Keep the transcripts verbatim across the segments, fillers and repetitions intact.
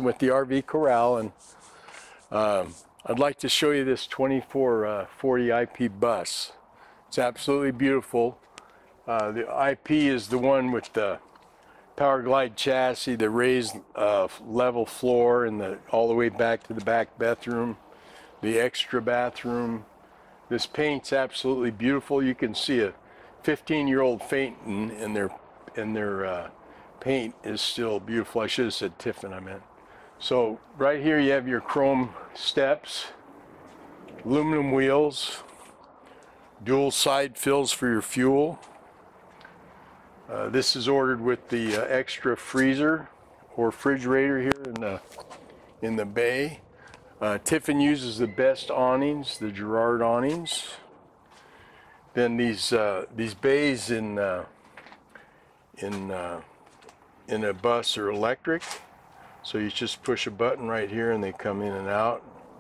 with the R V Corral, and um, I'd like to show you this twenty-four forty I P bus. It's absolutely beautiful. Uh, the I P is the one with the Power Glide chassis, the raised uh, level floor, and the all the way back to the back bathroom, the extra bathroom. This paint's absolutely beautiful. You can see a fifteen year old paint in, in their in their uh, paint is still beautiful. I should have said Tiffin, I meant. So right here you have your chrome steps, aluminum wheels, dual side fills for your fuel. Uh, this is ordered with the uh, extra freezer or refrigerator here in the in the bay. Uh, Tiffin uses the best awnings, the Girard awnings. Then these uh, these bays in uh, in uh, in a bus are electric, so you just push a button right here and they come in and out.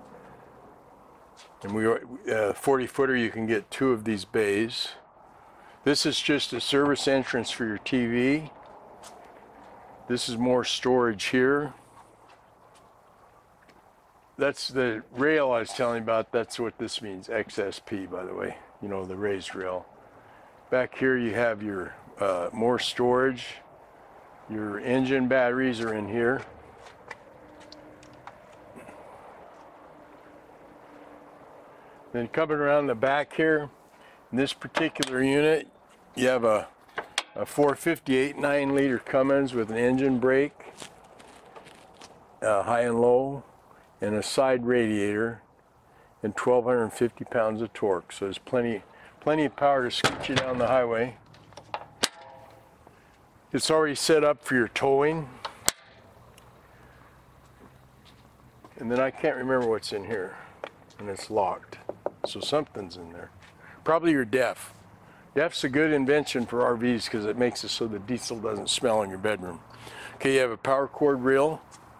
And we uh, forty footer, you can get two of these bays. This is just a service entrance for your T V. This is more storage here. That's the rail I was telling you about. That's what this means, X S P, by the way. You know, the raised rail. Back here you have your uh, more storage. Your engine batteries are in here. Then coming around the back here, in this particular unit, you have a, a four fifty-eight nine liter Cummins with an engine brake, uh, high and low, and a side radiator, and twelve fifty pounds of torque. So there's plenty, plenty of power to scoot you down the highway. It's already set up for your towing. And then I can't remember what's in here, and it's locked. So something's in there. Probably your def. Def's a good invention for R Vs because it makes it so the diesel doesn't smell in your bedroom. Okay, you have a power cord reel.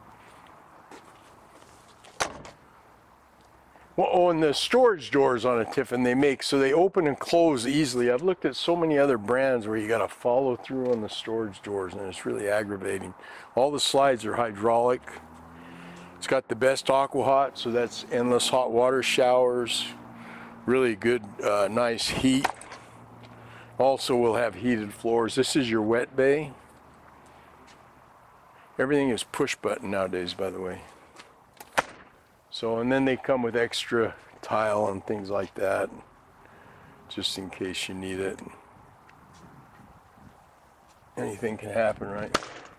Well, oh, and the storage doors on a Tiffin they make so they open and close easily. I've looked at so many other brands where you got to follow through on the storage doors, and it's really aggravating. All the slides are hydraulic. It's got the best AquaHot, so that's endless hot water showers. Really good, uh, nice heat. Also will have heated floors. This is your wet bay. Everything is push button nowadays, by the way. So, and then they come with extra tile and things like that, just in case you need it. Anything can happen, right?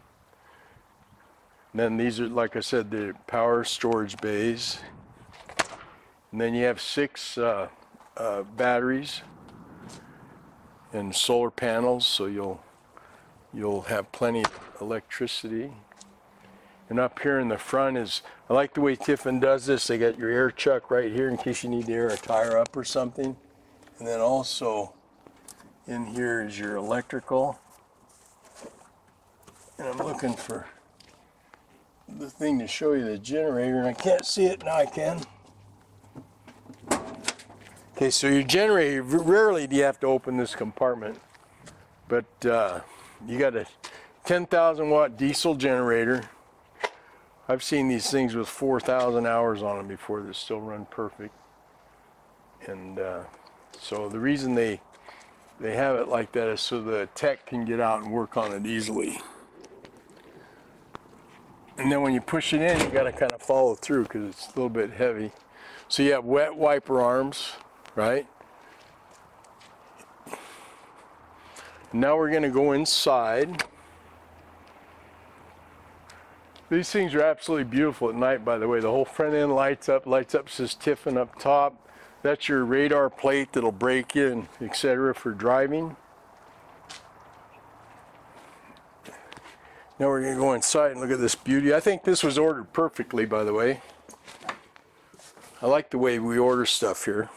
And then these are, like I said, the power storage bays. And then you have six uh, uh, batteries and solar panels, so you'll you'll have plenty of electricity. And up here in the front is, I like the way Tiffin does this. They got your air chuck right here in case you need to air a tire up or something. And then also in here is your electrical. And I'm looking for the thing to show you the generator, and I can't see it. Now I can. Okay, so your generator, rarely do you have to open this compartment, but uh, you got a ten thousand watt diesel generator. I've seen these things with four thousand hours on them before that still run perfect. And uh, so the reason they they have it like that is so the tech can get out and work on it easily. And then when you push it in, you got to kind of follow through because it's a little bit heavy. So you have wet wiper arms, right? Now we're going to go inside. These things are absolutely beautiful at night, by the way. The whole front end lights up, lights up, says Tiffin up top. That's your radar plate that'll brake you and et cetera for driving. Now we're going to go inside and look at this beauty. I think this was ordered perfectly, by the way. I like the way we order stuff here.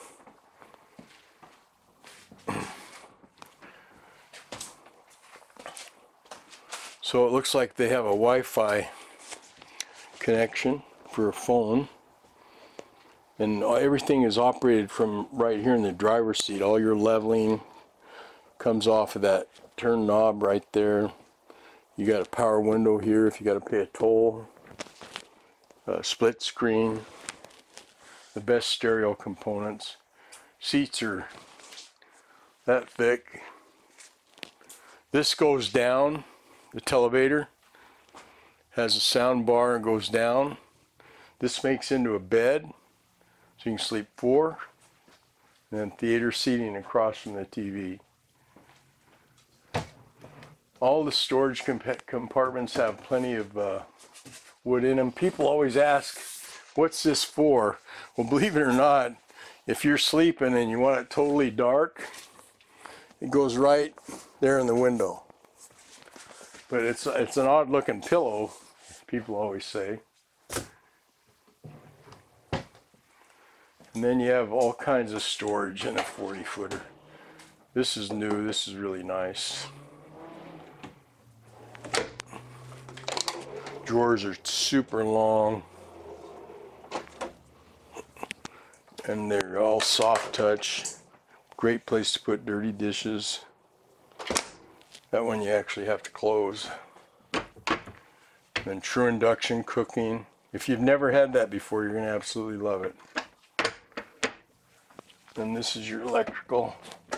So it looks like they have a Wi-Fi connection for a phone. And everything is operated from right here in the driver's seat. All your leveling comes off of that turn knob right there. You got a power window here if you got to pay a toll. uh, split screen, the best stereo components. Seats are that thick. This goes down, the televator has a sound bar and goes down. This makes into a bed, so you can sleep four, and then theater seating across from the T V. All the storage comp compartments have plenty of uh, wood in them. People always ask, what's this for? Well, believe it or not, if you're sleeping and you want it totally dark, it goes right there in the window. But it's, it's an odd looking pillow, people always say. And then you have all kinds of storage in a forty footer. This is new, this is really nice. Drawers are super long. And they're all soft touch. Great place to put dirty dishes. That one you actually have to close. Then true induction cooking. If you've never had that before, you're going to absolutely love it. Then this is your electrical,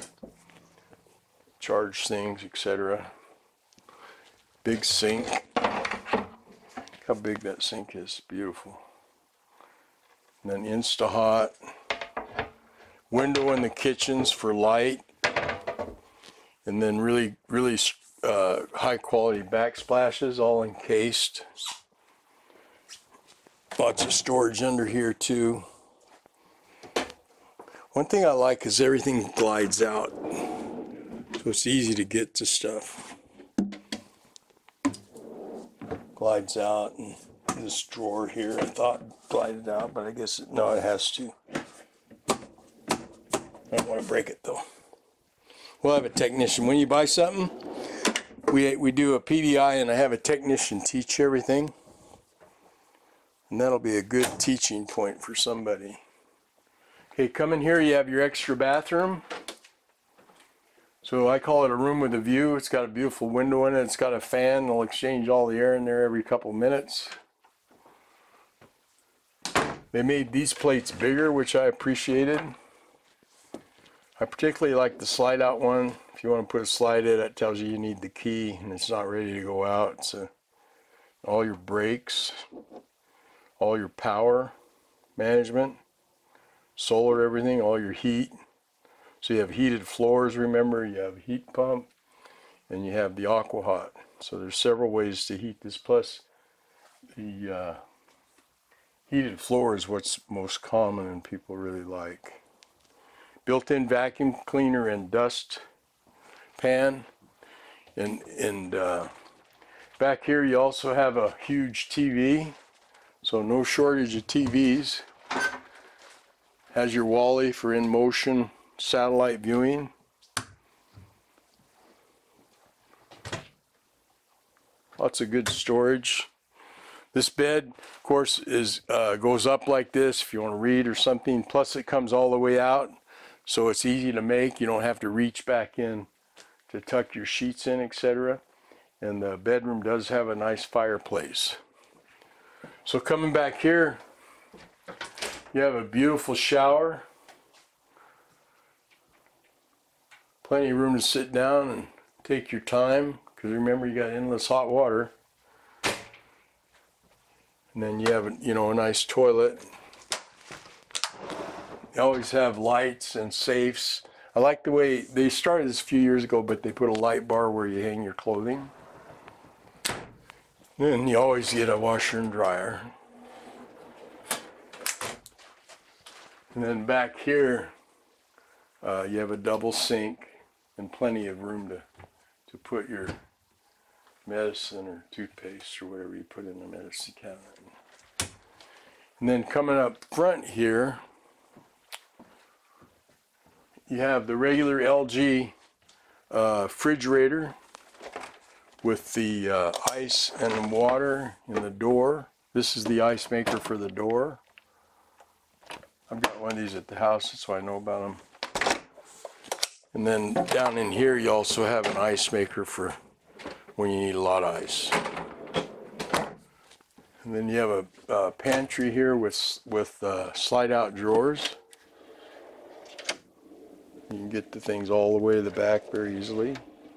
charge things, et cetera. Big sink. Look how big that sink is. Beautiful. And then Insta-Hot. Window in the kitchens for light. And then really, really uh, high quality backsplashes, all encased. Lots of storage under here too. One thing I like is everything glides out, so it's easy to get to stuff. Glides out, and this drawer here I thought glided out, but I guess it, no, it has to. I don't want to break it though. We'll have a technician. When you buy something, we, we do a P D I and I have a technician teach everything. And that'll be a good teaching point for somebody. Okay, come in here, you have your extra bathroom. So I call it a room with a view. It's got a beautiful window in it. It's got a fan. They'll exchange all the air in there every couple minutes. They made these plates bigger, which I appreciated. I particularly like the slide out one. If you want to put a slide in, that tells you you need the key and it's not ready to go out. So all your brakes, all your power management, solar everything, all your heat. So you have heated floors, remember, you have a heat pump, and you have the AquaHot. So there's several ways to heat this, plus the uh, heated floor is what's most common and people really like. Built-in vacuum cleaner and dust pan. And, and uh, back here you also have a huge T V, so no shortage of T Vs. Has your Wally for in-motion satellite viewing. Lots of good storage. This bed, of course, is uh, goes up like this if you want to read or something. Plus it comes all the way out, so it's easy to make. You don't have to reach back in to tuck your sheets in, et cetera. And the bedroom does have a nice fireplace. So coming back here, you have a beautiful shower. Plenty of room to sit down and take your time, because remember you got endless hot water. And then you have a, you know, a nice toilet. You always have lights and safes. I like the way they started this a few years ago, but they put a light bar where you hang your clothing. And you always get a washer and dryer. And then back here, uh, you have a double sink and plenty of room to, to put your medicine or toothpaste or whatever you put in the medicine cabinet. And then coming up front here, you have the regular L G uh, refrigerator with the uh, ice and water in the door. This is the ice maker for the door. I've got one of these at the house, that's why I know about them. And then down in here you also have an ice maker for when you need a lot of ice. And then you have a, a pantry here with with uh, slide out drawers. You can get the things all the way to the back very easily.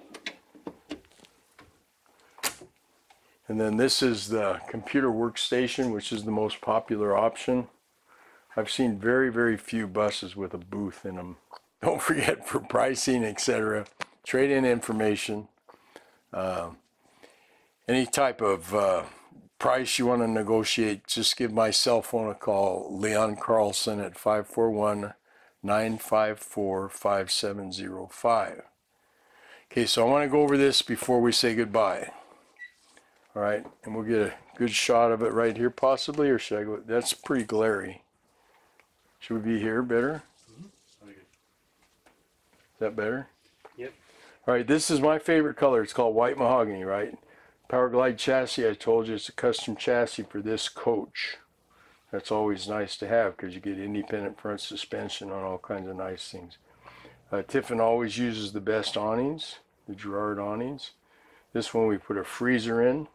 And then this is the computer workstation, which is the most popular option. I've seen very, very few buses with a booth in them. Don't forget, for pricing, et cetera, trade-in information, uh, any type of uh, price you want to negotiate, just give my cell phone a call, Leon Carlson, at five four one, nine five four, five seven zero five. Okay, so I want to go over this before we say goodbye. All right, and we'll get a good shot of it right here, possibly, or should I go? That's pretty glary. Should we be here better? Mm-hmm. Is that better? Yep. All right, this is my favorite color. It's called white mahogany, right? Powerglide chassis, I told you, it's a custom chassis for this coach. That's always nice to have because you get independent front suspension on all kinds of nice things. Uh, Tiffin always uses the best awnings, the Girard awnings. This one we put a freezer in.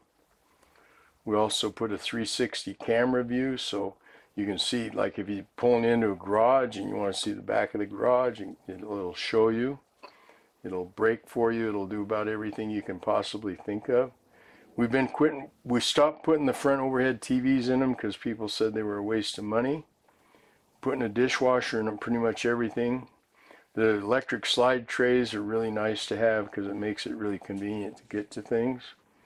We also put a three sixty camera view, so you can see, like if you're pulling into a garage and you want to see the back of the garage, it'll show you. It'll brake for you. It'll do about everything you can possibly think of. We've been quitting, we stopped putting the front overhead T Vs in them because people said they were a waste of money. Putting a dishwasher in them, pretty much everything. The electric slide trays are really nice to have because it makes it really convenient to get to things.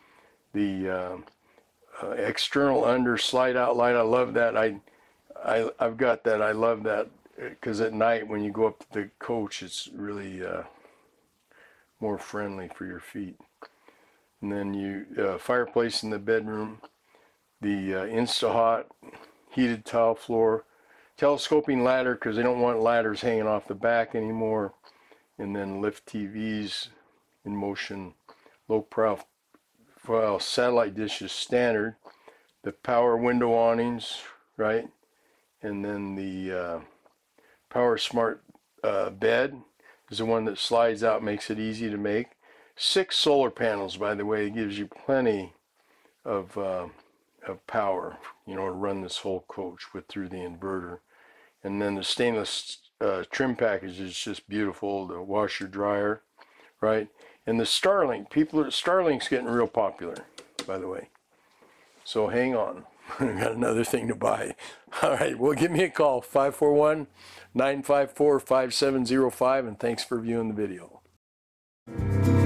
The uh, uh, external under slide out light, I love that. I, I, I've got that. I love that because at night when you go up to the coach, it's really uh, more friendly for your feet. And then you uh, fireplace in the bedroom, the uh, Insta-Hot, heated tile floor, telescoping ladder because they don't want ladders hanging off the back anymore, and then lift T Vs in motion, low profile well, satellite dishes standard, the power window awnings, right, and then the uh, Power Smart uh, bed is the one that slides out, makes it easy to make. Six solar panels, by the way. It gives you plenty of uh, of power, you know, to run this whole coach with through the inverter. And then the stainless uh, trim package is just beautiful. The washer dryer, right? And the Starlink, people are Starlink's getting real popular, by the way. So hang on, I've got another thing to buy. All right, well, give me a call, five four one, nine five four, five seven zero five, and thanks for viewing the video.